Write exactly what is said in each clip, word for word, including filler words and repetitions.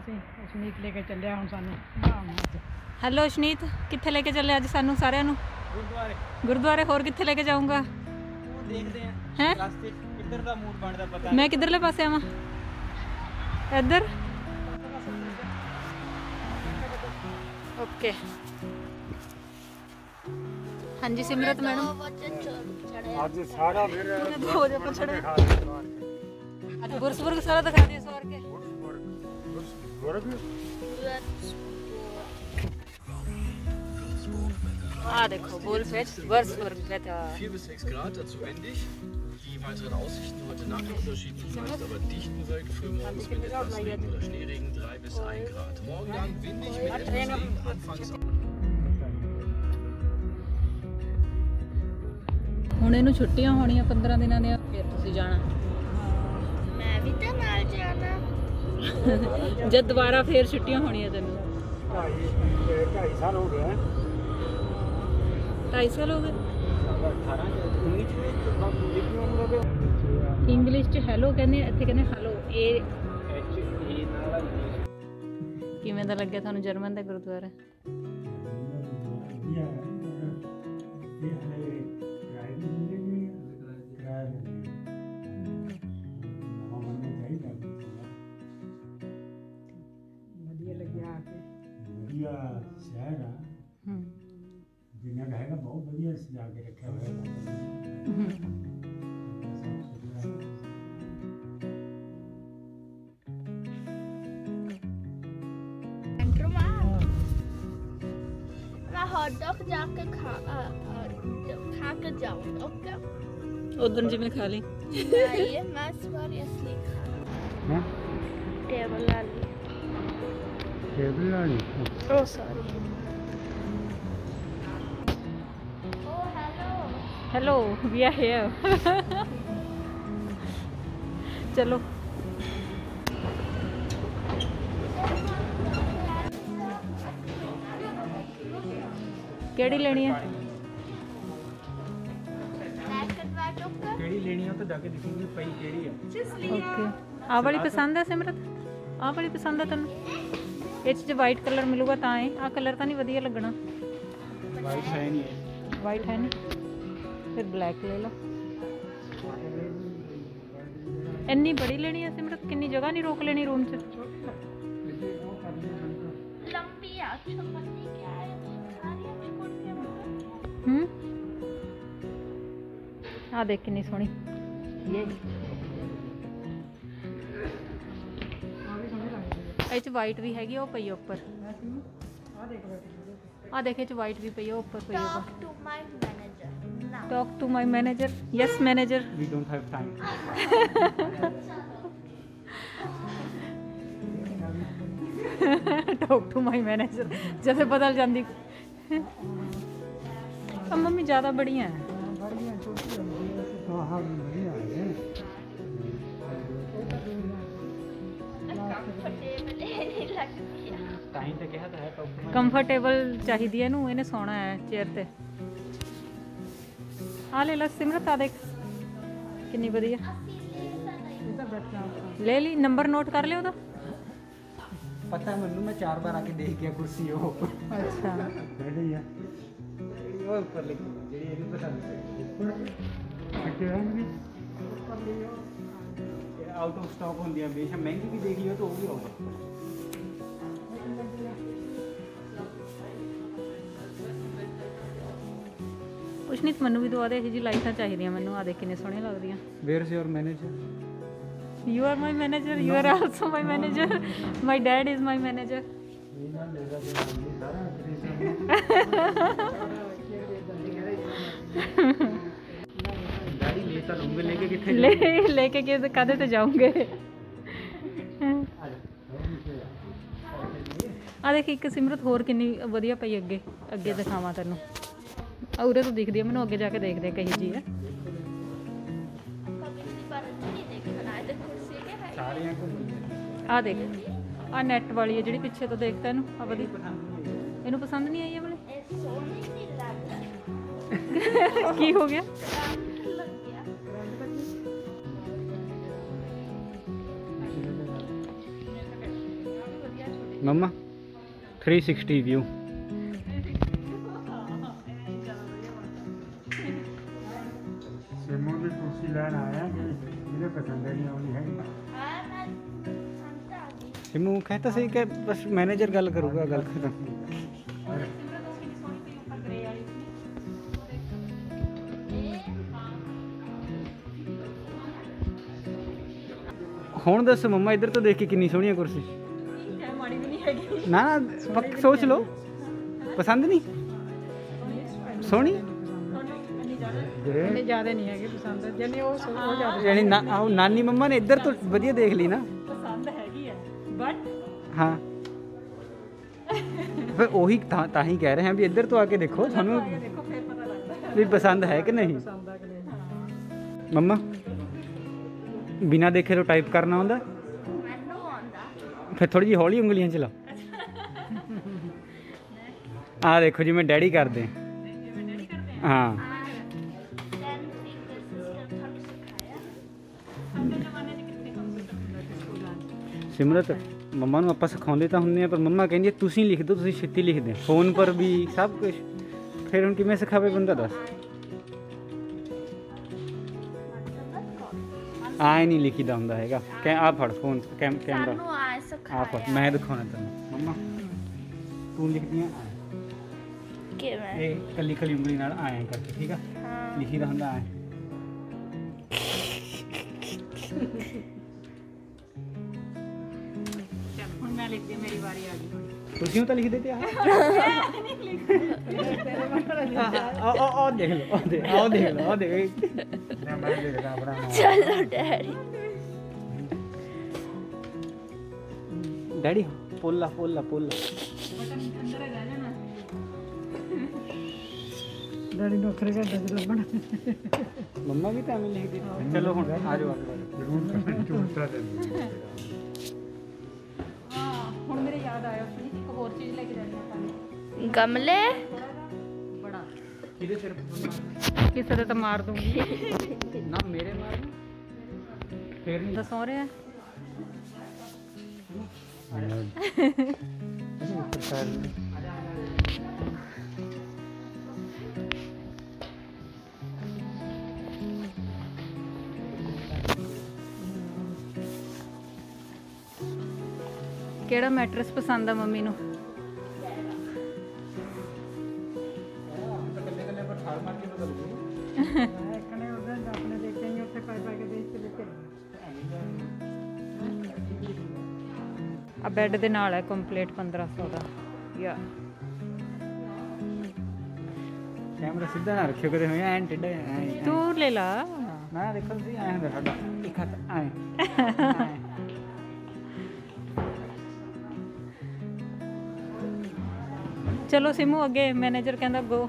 ਸੀ ਅਸ਼ਨੀਤ ਲੈ ਕੇ ਚੱਲਿਆ ਹੁਣ ਸਾਨੂੰ। ਹੈਲੋ ਅਸ਼ਨੀਤ, ਕਿੱਥੇ ਲੈ ਕੇ ਚੱਲੇ ਅੱਜ ਸਾਨੂੰ ਸਾਰਿਆਂ ਨੂੰ? ਗੁਰਦੁਆਰੇ। ਗੁਰਦੁਆਰੇ? ਹੋਰ ਕਿੱਥੇ ਲੈ ਕੇ ਜਾਊਂਗਾ? ਉਹ ਦੇਖਦੇ ਆ ਹੈ ਰਸਤੇ ਕਿੱਧਰ ਦਾ ਮੂਡ ਬਣਦਾ ਪਤਾ। ਮੈਂ ਕਿੱਧਰਲੇ ਪਾਸੇ ਆਵਾਂ? ਇੱਧਰ? ਓਕੇ। ਹਾਂਜੀ ਸਿਮਰਤ ਮੈਡਮ, ਅੱਜ ਸਾਰਾ ਫਿਰ ਹੋ ਜਾ ਪਛੜੇ ਅੱਜ ਗੁਰਸਪੁਰ ਸਾਰਾ ਦਿਖਾ ਦਿਓ ਸਵਾਰ ਕੇ। Ah, देखो, Wohlfett, Würzburg, Wetter. vier bis sechs Grad, dazu windig. Die weiteren Aussichten heute Nacht unterschiedlich meist aber dicht bewölkt, frühmorgens mit etwas Regen oder Schneeregen drei bis ein Grad. Morgen dann windig mit etwas Regen, anfangs. ਹੁਣ ਇਹਨੂੰ ਛੁੱਟੀਆਂ ਹੋਣੀਆਂ ਪੰਦਰਾਂ ਦਿਨਾਂ ਦੀਆਂ, ਫਿਰ ਤੁਸੀਂ ਜਾਣਾ। ਮੈਂ ਵੀ ਤਾਂ ਨਾਲ ਜਾਣਾ ਜਦ ਦੁਬਾਰਾ ਫੇਰ ਛੁੱਟੀਆਂ ਹੋਣੀਆਂ ਤੈਨੂੰ। ਢਾਈ ਸਾਲ ਹੋ ਗਏ। ਢਾਈ ਸਾਲ ਹੋ ਗਏ। ਇੰਗਲਿਸ਼ ਚ ਹੈਲੋ ਕਹਿੰਦੇ, ਇੱਥੇ ਕਹਿੰਦੇ ਹੈਲੋ। ਇਹ ਕਿਵੇਂ ਦਾ ਲੱਗਿਆ ਤੁਹਾਨੂੰ ਜਰਮਨ ਦਾ ਗੁਰਦੁਆਰਾ? ਵਧੀਆ ਲੱਗਿਆ ਆ ਕੇ। ਵਧੀਆ ਸ਼ਹਿਰ ਆ, ਜਿੰਨਾ ਕੁ ਹੈਗਾ ਬਹੁਤ ਵਧੀਆ ਸਜਾ ਕੇ ਰੱਖਿਆ ਹੋਇਆ। मैं हॉट डॉग जाके खा खा के जाऊंगा। ओके उधर जिमें खा ली। ये मैं सीरियसली खा टेबल वाली ਟੇਬਲ ਵਾਲੀ। Oh sorry. Oh hello hello, we are here. चलो केड़ी लेनी है? Black and white. ओके ਕਿਹੜੀ ਲੈਣੀ ਆ ਉਹ ਤਾਂ ਜਾ ਕੇ ਦੇਖਾਂਗੇ ਪਈ ਕਿਹੜੀ ਆ। ओके, आ वाली पसंद है सिमरत? आ वाली पसंद है तेन? ਇਹ 'ਚ ਵਾਈਟ ਕਲਰ ਮਿਲੂਗਾ ਤਾਂ ਹੈ। ਆ ਕਲਰ ਤਾਂ ਨਹੀਂ ਵਧੀਆ ਲੱਗਣਾ। ਵਾਈਟ ਹੈ ਨਹੀਂ ਇਹ। ਵਾਈਟ ਹੈ ਨਹੀਂ, ਫਿਰ ਬਲੈਕ ਲੈ ਲਓ। ਇੰਨੀ ਬੜੀ ਲੈਣੀ ਹੈ ਸਿਮਰਤ? ਕਿੰਨੀ ਜਗ੍ਹਾ ਨਹੀਂ ਰੋਕ ਲੈਣੀ ਰੂਮ 'ਚ? लंबी है। अच्छा पत्नी क्या है? सारी अच्छी कुर्सियां मतलब ਹੂੰ ਆ ਦੇਖ ਕਿੰਨੀ ਸੋਹਣੀ। ਇਹ ਇਹ 'ਚ ਵਾਈਟ ਵੀ ਹੈਗੀ, ਉਹ ਪਈ ਆ ਉੱਪਰ। ਆ ਦੇਖ ਇਹ 'ਚ ਵਾਈਟ ਵੀ ਪਈ ਆ, ਉੱਪਰ ਪਈ ਆ। talk to my manager now। Talk to my manager. Yes manager. We don't have time. Talk to my manager जैसे बदल जाती। अब मम्मी ज़्यादा बढ़िया है। ਟਾਈਮ ਤੇ ਕਿਹਾ ਤਾਂ ਹੈ ਟੌਪ। ਕੰਫਰਟੇਬਲ ਚਾਹੀਦੀ ਹੈ ਇਹਨੂੰ, ਇਹਨੇ ਸੌਣਾ ਹੈ ਚੇਅਰ ਤੇ। ਆ ਲੈ ਲੈ ਸਿਮਰਤ, ਆ ਦੇਖ ਕਿੰਨੀ ਵਧੀਆ। ਲੈ ਲਈ, ਨੰਬਰ ਨੋਟ ਕਰ ਲਿਆ ਉਹਦਾ। ਪਤਾ ਮੈਨੂੰ, ਮੈਂ ਚਾਰ ਵਾਰ ਆ ਕੇ ਦੇਖ ਗਿਆ ਕੁਰਸੀ ਉਹ। ਅੱਛਾ ਕਿਹੜੀ ਆ? ਉਹ ਉੱਪਰ ਲਿਖੀ ਜਿਹੜੀ ਇਹਨੂੰ ਪਸੰਦ ਹੈ। ਅੱਗੇ ਆਉਂਗੀ ਆਊਟ ਆਫ ਸਟਾਕ ਹੁੰਦੀਆਂ, ਬੇਸ਼ੱਕ ਮਹਿੰਗੀ ਵੀ ਦੇਖ ਲਿਓ ਤਾਂ ਉਹ ਵੀ ਆਊਗਾ। ਕੁਛ ਨਹੀਂ, ਮੈਨੂੰ ਵੀ ਦਵਾ ਦੇ। ਇਹ ਜੀ ਲਾਈਟਾਂ ਚਾਹੀਦੀਆਂ ਮੈਨੂੰ। ਆ ਦੇਖ ਕਿੰਨੇ ਸੋਹਣੀਆਂ ਲੱਗਦੀਆਂ। Where is your manager? You are my manager. You are also my manager. My dad is my manager. Daddy ਲੈ ਤਾਂ ਲੂੰਗੇ, ਲੈ ਕੇ ਕਿੱਥੇ ले लेके के कादे ते जाऊंगे। ਆ ਦੇਖ ਇੱਕ ਸਿਮਰਤ ਹੋਰ ਕਿੰਨੀ ਵਧੀਆ ਪਈ ਅੱਗੇ। ਅੱਗੇ ਦਿਖਾਵਾਂ ਤੈਨੂੰ। ਆ ਉਰੇ ਤੋਂ ਦਿਖਦੀ ਆ ਮੈਨੂੰ, ਅੱਗੇ ਜਾ ਕੇ ਦੇਖਦੇ ਆ ਕਹੀ ਜੀ ਹੈ। ਸਾਰੀਆਂ ਘੁੰਮੀਆਂ। ਆ ਦੇਖ, ਆ ਨੈਟ ਵਾਲੀ ਹੈ ਜਿਹੜੀ ਪਿੱਛੇ ਤੋਂ ਦੇਖਦਾ ਇਹਨੂੰ। ਆ ਵਧੀਆ, ਇਹਨੂੰ ਪਸੰਦ ਨਹੀਂ ਆਈ ਇਹ ਵਾਲੀ। ਕੀ ਹੋ ਗਿਆ? मम्मा थ्री सिक्सटी व्यू। सिमू की कुर्सी लैन आया कि मुझे पसंद नहीं आनी है। सिमू कहता सही कि बस मैनेजर गल करूँगा, गल खत्म। ਹੁਣ ਦੱਸ ਮੰਮਾ ਇੱਧਰ ਤੋਂ ਦੇਖ ਕੇ ਕਿੰਨੀ ਸੋਹਣੀ ਹੈ ਕੁਰਸੀ। ਮਾੜੀ ਵੀ ਨਹੀਂ ਹੈਗੀ। ਨਾ ਨਾ ਪੱਕ ਸੋਚ ਲਓ, ਪਸੰਦ ਨਹੀਂ ਸੋਹਣੀ ਇੰਨੇ ਜ਼ਿਆਦਾ ਨਹੀਂ ਹੈਗੇ ਪਸੰਦ, ਜਿੰਨੇ ਉਹ ਸੋ- ਉਹ ਜ਼ਿਆਦਾ ਯਾਨੀ ਨਾ ਆਹ ਨਾਨੀ ਮੰਮਾ ਨੇ ਇੱਧਰ ਤੋਂ ਵਧੀਆ ਦੇਖ ਲਈ ਨਾ। ਪਸੰਦ ਹੈਗੀ ਹੈ ਬਟ ਹਾਂ ਫਿਰ ਉਹੀ ਤਾਂ ਤਾਂ ਹੀ ਕਹਿ ਰਹੇ ਹਾਂ ਵੀ ਇੱਧਰ ਤੋਂ ਆ ਕੇ ਦੇਖੋ, ਤੁਹਾਨੂੰ ਦੇਖੋ ਫਿਰ ਪਤਾ ਲੱਗਦਾ ਵੀ ਪਸੰਦ ਹੈ ਕਿ ਨਹੀਂ। ਪਸੰਦ ਆ ਕਿ ਨਹੀਂ। ਮੰਮਾ ਬਿਨਾਂ ਦੇਖੇ ਤੋਂ ਟਾਈਪ ਕਰਨਾ ਆਉਂਦਾ? ਮੈਨੂੰ ਆਉਂਦਾ। ਫਿਰ ਥੋੜੀ ਜਿਹੀ ਹੌਲੀ ਉਂਗਲੀਆਂ ਚਲਾ। ਆ ਦੇਖੋ ਜਿਵੇਂ ਡੈਡੀ ਕਰਦੇ ਹਾਂ। ਟੈਨ ਫਿੰਗਰ ਸਿਸਟਮ ਤੁਹਾਨੂੰ ਸਿਖਾਇਆ। ਸਿਮਰਤ ਮੰਮਾ ਨੂੰ ਆਪਾਂ ਸਿਖਾਉਂਦੇ ਤਾਂ ਹੁੰਦੇ ਆ, ਪਰ ਮੰਮਾ ਕਹਿੰਦੀ ਆ ਤੁਸੀਂ ਲਿਖ ਦਿਓ, ਤੁਸੀਂ ਛੇਤੀ ਲਿਖਦੇ ਫੋਨ ਪਰ ਵੀ ਸਭ ਕੁਝ। ਫਿਰ ਹੁਣ ਕਿਵੇਂ ਸਿਖਾਵੇ ਬੰਦਾ ਦੱਸ। ਆਏ ਨਹੀਂ ਲਿਖੀਦਾ ਹੁੰਦਾ ਹੈਗਾ। ਕੈ ਆ ਫੜ ਫੋਨ ਕੈਮ ਕੈਮਰਾ ਸਾਨੂੰ ਆ ਆ ਸਿਖਾਇਆ। ਫੜ, ਮੈਂ ਦਿਖਾਉਣਾ ਤੈਨੂੰ। ਮੰਮਾ ਤੂੰ ਲਿਖਦੀਆਂ ਕਿਵੇਂ? ਇਹ ਕੱਲੀ ਕੱਲੀ ਉਂਗਲੀ ਨਾਲ ਆਏ ਕਰਕੇ, ਠੀਕ ਆ? ਹਾਂ। ਲਿਖੀਦਾ ਹੁੰਦਾ ਆਏ। ਹੁਣ ਮੈਂ ਲਿਖਦੀ, ਮੇਰੀ ਵਾਰੀ ਆ ਗਈ। ਤੁਸੀਂ ਤਾਂ ਲਿਖਦੇ ਤੇ ਆ ਆ ਆ ਦੇਖ ਲਓ, ਆ ਦੇਖ ਆਹ ਦੇਖ ਲਓ, ਆ ਦੇਖ। ना मैं लिखदा अपना नाम। ਚਲੋ ਡੈਡੀ। ਡੈਡੀ ਪੋਲਾ ਪੋਲਾ ਪੋਲਾ। ਡੈਡੀ ਨੂੰ ਅੱਖਰ ਘੱਟ ਚ ਲੱਭਣ। ਮੰਮਾ ਵੀ ਤਾਂ ਐਵੇਂ ਲਿਖਦੀ। ਚਲੋ ਹੁਣ ਆ ਜਾਓ। जरूर झूठा दे ਹਾਂ ਹੁਣ ਮੇਰੇ ਯਾਦ ਆਇਆ ਸੀ ਇੱਕ ਹੋਰ ਚੀਜ਼ ਲੈ ਕੇ ਜਾਣੀ ਆਪਾਂ ਗਮਲੇ। ਬੜਾ ਕਿਹਦੇ ਸਿਰ ਕਿਸੇ ਦੇ ਤਾਂ ਮਾਰ ਦੂੰਗੀ। ਨਾ ਮੇਰੇ ਮਾਰ ਫੇਰ ਨਹੀਂ ਦੱਸੋ ਰਿਹਾ ਕਿਹੜਾ ਮੈਟਰਸ ਪਸੰਦ ਆ ਮੰਮੀ ਨੂੰ? ਇੱਕਨੇ ਉਹਦੇ ਆਪਣੇ ਦੇਖੇ ਹੀ ਉੱਥੇ ਪਾਈ ਪਾਈ ਕੇ ਦੇਖ ਕੇ ਲੈ ਕੇ ਆ ਬੈੱਡ ਦੇ ਨਾਲ ਹੈ ਕੰਪਲੀਟ ਪੰਦਰਾਂ ਸੌ ਦਾ ਯਾ। ਕੈਮਰਾ ਸਿੱਧਾ ਨਾ ਰੱਖਿਓ ਕਦੇ ਹੋਇਆ ਐਂ ਟਿੱਡਾ ਐਂ ਤੂੰ ਲੈ ਲਾ। ਨਾ ਦੇਖੋ ਤੁਸੀਂ ਐਂ ਹੁੰਦਾ ਸਾਡਾ ਇੱਕ ਹੱਥ ਐਂ। ਚਲੋ ਸਿਮੂ ਅੱਗੇ, ਮੈਨੇਜਰ ਕਹਿੰਦਾ ਗੋ।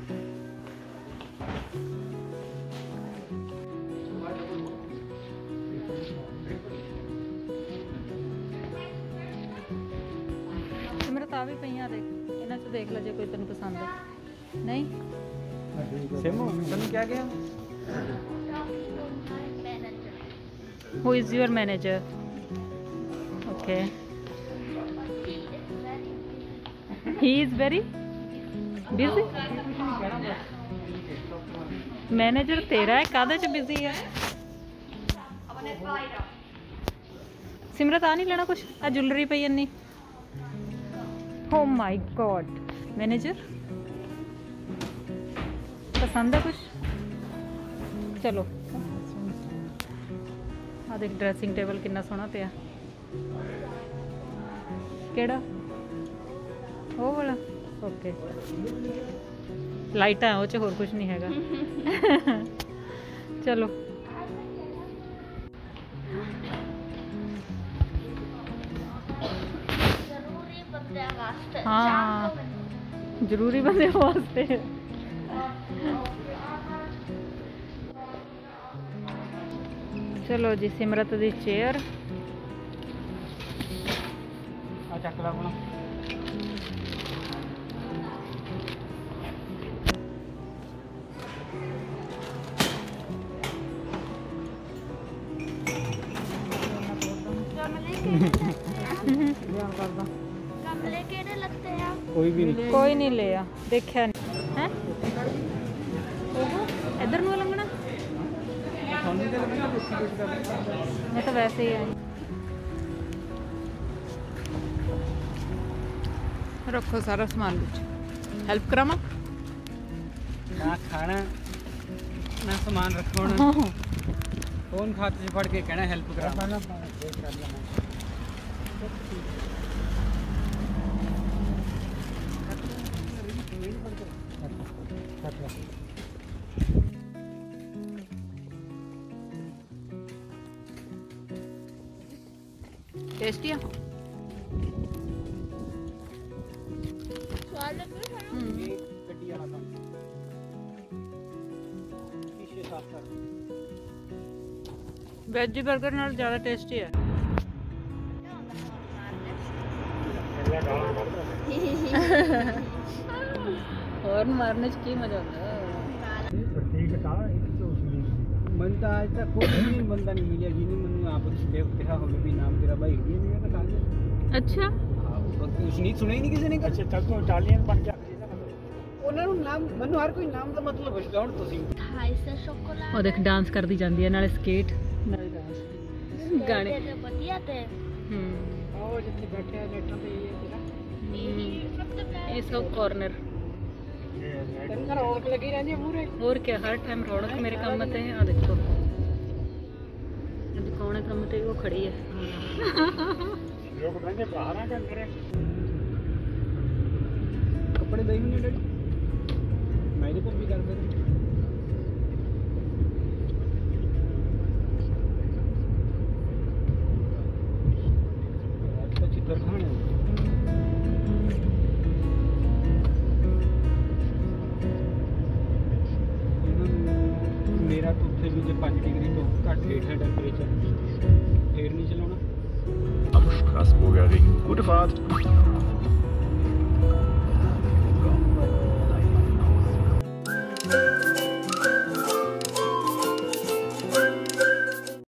ਸਿਮਰਤ ਆ ਵੀ ਪਈਆਂ ਦੇਖ, ਇਹਨਾਂ ਚ ਦੇਖ ਲੈ ਜੇ ਕੋਈ ਤੈਨੂੰ ਪਸੰਦ ਹੈ। ਨਹੀਂ ਸਿਮੂ ਤੈਨੂੰ ਕਿਆ ਗਿਆ? Who is your manager? Okay. He is very busy. Manager तेरा है, कादे च बिजी है? सिमरत आ नहीं लेना कुछ? आ ज्वेलरी पई इन्नी। Oh my God. मैनेजर पसंद है कुछ? चलो आ देख ड्रेसिंग टेबल कितना सोहना पिया। केड़ा वो वाला? ओके लाइटा है, वो च होर कुछ नहीं हैगा। चलो ਜ਼ਰੂਰੀ ਬੰਦਿਆਂ ਵਾਸਤੇ। हाँ जरूरी बंदे वास्ते। चलो जी सिमरत दी चेयर। ਆ ਚੱਕ ਲਾ ਆਪਣਾ। ਗਮਲੇ ਕਿਹੜੇ? ਧਿਆਨ ਕਰਦਾ। लेके नहीं लगते हैं आप? कोई भी नहीं ਕੋਈ ਨਹੀਂ ਲਿਆ ਦੇਖਿਆ ਨਹੀਂ ਹੈ ਉਹ ਇਧਰ ਨੂੰ ਲੰਘਣਾ ਤੁਹਾਨੂੰ ਤਾਂ ਲੱਗਦਾ ਤੁਸੀਂ ਕੁਝ ਕਰ ਮੈਂ ਤਾਂ ਵੈਸੇ ਹੀ ਆਈ ਰੱਖੋ ਸਾਰਾ ਸਮਾਨ ਵਿੱਚ ਹੈਲਪ ਕਰਾਵਾਂ ਨਾ ਖਾਣਾ ਨਾ ਸਮਾਨ ਰੱਖਣਾ ਫੋਨ ਖਾਤੇ 'ਚ ਫੜ ਕੇ ਕਹਿਣਾ ਹੈਲਪ ਕਰਾ टेस्टी है स्वाद लग रहा है। ਗੱਡੀ ਵਾਲਾ ਕੰਮ ਸ਼ੀਸ਼ੇ ਸਾਫ਼ ਕਰ वेज बर्गर नाल ज़्यादा टेस्टी है और मारने च की मजा आता है प्रतीक का एक तो उसमें ਮੈਨੂੰ ਤਾਂ ਅੱਜ ਤੱਕ ਕੋਈ ਵੀ ਬੰਦਾ ਨਹੀਂ ਮਿਲਿਆ ਜਿਹਨੇ ਮੈਨੂੰ ਆਪ ਦੇ ਕਿਹਾ ਹੋਵੇ ਵੀ ਨਾਮ ਤੇਰਾ ਭਾਈ ਜੀ ਨਹੀਂ ਤਾਂ ਕਾਹਦੇ अच्छा ਹਾਂ ਬਾਕੀ ਕੁਛ ਨਹੀਂ ਸੁਣਿਆ ਹੀ ਨਹੀਂ ਕਿਸੇ ਨੇ अच्छा तब तो इटालियन बन गया ਉਹਨਾਂ ਨੂੰ ਨਾਮ ਮੈਨੂੰ ਹਰ ਕੋਈ ਨਾਮ ਦਾ ਮਤਲਬ ਪੁੱਛਦਾ ਹੁਣ ਤੁਸੀਂ ढाई सौ शॉकलेट ਉਹ ਦੇਖ ਡਾਂਸ ਕਰਦੀ ਜਾਂਦੀ ਹੈ ਨਾਲੇ ਸਕੇਟ ਨਾਲੇ ਡਾਂਸ ਗਾਣੇ बढ़िया थे। ਹੂੰ ਉਹ ਜਿੱਥੇ ਬੈਠੇ ਆ ਨੇਟਾਂ ਤੇ ਇਹ यही मतलब ਇਹ ਸਭ ਕਾਰਨਰ ਤੇਰਾ ਰੌਣਕ ਲੱਗੀ ਰਹਿੰਦੀ ਹੈ ਮੂਹਰੇ ਹੋਰ ਕੀ ਹਰ ਟਾਈਮ ਰੌਣਕ ਮੇਰੇ ਕੰਮ ਤੇ ਆ ਦੇਖੋ ਅੱਜ ਕੌਣ ਕੰਮ ਤੇ ਉਹ ਖੜੀ ਹੈ लोग रहेंगे बाहर आ अंदर ਕੱਪੜੇ ਦੇ ਹੁੰਦੇ ਡੈਡੀ ਮੈਂ ਇਹਦੇ ਪਰ ਵੀ ਕਰ ਫਿਰ ਅੱਜ ਤਾਂ ਚਿੱਤਰ ਖਾਣੇ ਮੇਰਾ ਤਾਂ ਉੱਥੇ ਵੀ ਜੇ ਪੰਜ ਡਿਗਰੀ ਤੋਂ ਘੱਟ ਹੇਠ ਹੈ ਟੈਂਪਰੇਚਰ ਫੇਰ ਨਹੀਂ ਚਲਾਉਣਾ Am Straßburger Ring. Gute Fahrt!